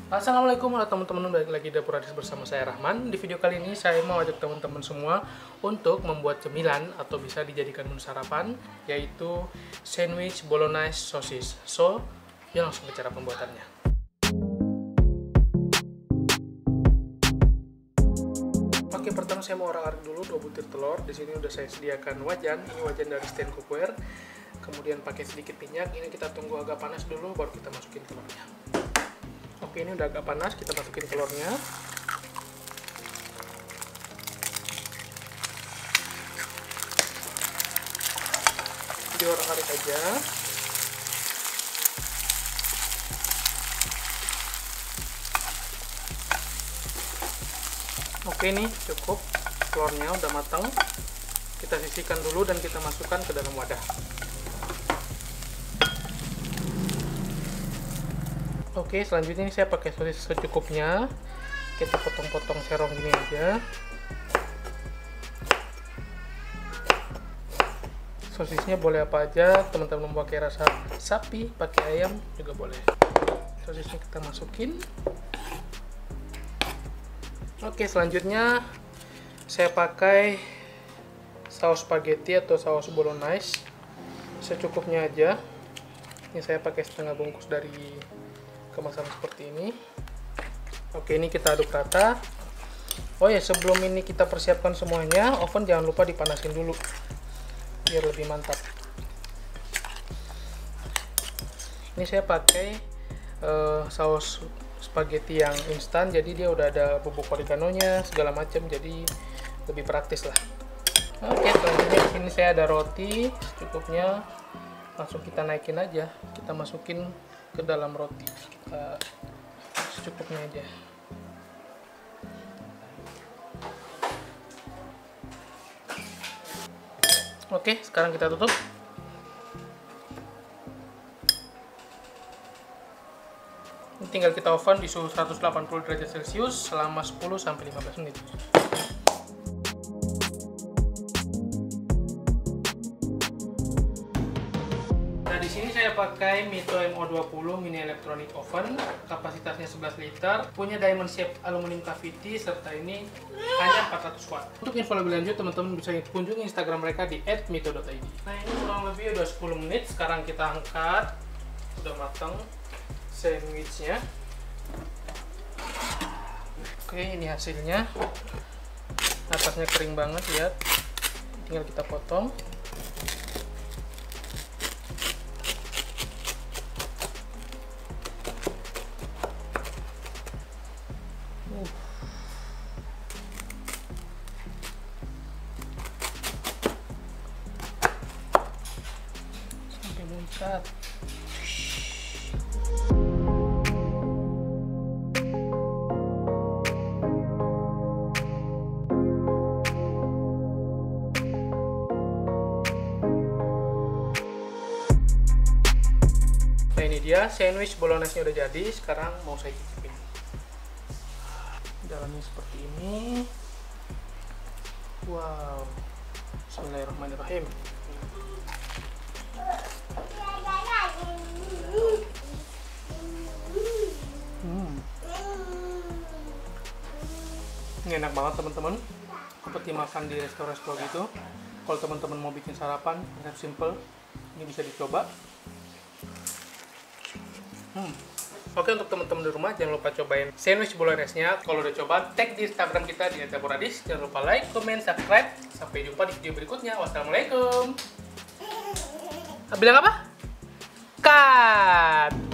Assalamualaikum teman-teman, balik lagi di Dapur Adis bersama saya Rahman. Di video kali ini saya mau ajak teman-teman semua untuk membuat cemilan atau bisa dijadikan menu sarapan, yaitu sandwich bolognese sosis. So, ya langsung ke cara pembuatannya. Oke, pertama saya mau orak-arik dulu 2 butir telur. Di sini udah saya sediakan wajan. Ini wajan dari stand cookware. Kemudian pakai sedikit minyak. Ini kita tunggu agak panas dulu baru kita masukin telurnya. Oke, ini udah agak panas, kita masukin telurnya. Diorak-arik aja. Oke, ini cukup. Telurnya udah matang. Kita sisihkan dulu dan kita masukkan ke dalam wadah. Oke, selanjutnya ini saya pakai sosis secukupnya. Kita potong-potong serong gini aja. Sosisnya boleh apa aja, teman-teman mau pakai rasa sapi, pakai ayam juga boleh. Sosisnya kita masukin. Oke, selanjutnya saya pakai saus spaghetti atau saus bolognese secukupnya aja. Ini saya pakai setengah bungkus dari kemasan seperti ini. Oke, ini kita aduk rata. Oh ya, sebelum ini kita persiapkan semuanya, oven jangan lupa dipanasin dulu biar lebih mantap. Ini saya pakai saus spaghetti yang instan, jadi dia udah ada bubuk oreganonya segala macam, jadi lebih praktis lah. Oke, selanjutnya di sini saya ada roti secukupnya. Langsung kita naikin aja, kita masukin ke dalam roti, kita secukupnya aja. Oke, sekarang kita tutup. Ini tinggal kita oven di suhu 180 derajat celcius selama 10-15 menit. Di sini saya pakai Mito MO20 mini electronic oven, kapasitasnya 11 liter, punya diamond shape aluminium cavity, serta ini hanya 400 watt. Untuk info lebih lanjut, teman-teman bisa kunjungi Instagram mereka di @mito.id. Nah, ini kurang lebih udah 10 menit, sekarang kita angkat. Udah matang sandwichnya. Oke, ini hasilnya. Atasnya kering banget, lihat. Tinggal kita potong. Sampai muncrat. Nah, ini dia sandwich bolognese-nya udah jadi. Sekarang mau saya cicipin. Dalamnya seperti ini. Wow, bismillahirrahmanirrahim. Ini enak banget teman-teman, seperti makan di restoran-restoran gitu. Kalau teman-teman mau bikin sarapan, resep simple, ini bisa dicoba. Oke, untuk teman-teman di rumah jangan lupa cobain sandwich bolognese-nya. Kalau udah coba, tag di Instagram kita di @dapuradis. Jangan lupa like, comment, subscribe. Sampai jumpa di video berikutnya. Wassalamualaikum. Bilang apa? Cut.